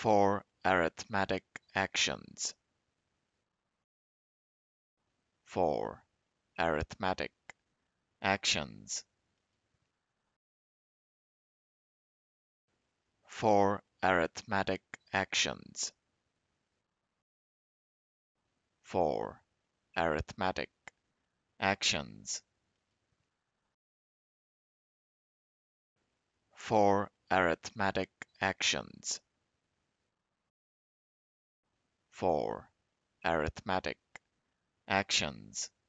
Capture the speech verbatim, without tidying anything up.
for arithmetic actions. For arithmetic actions. For arithmetic actions. For arithmetic actions. For arithmetic actions. For arithmetic actions.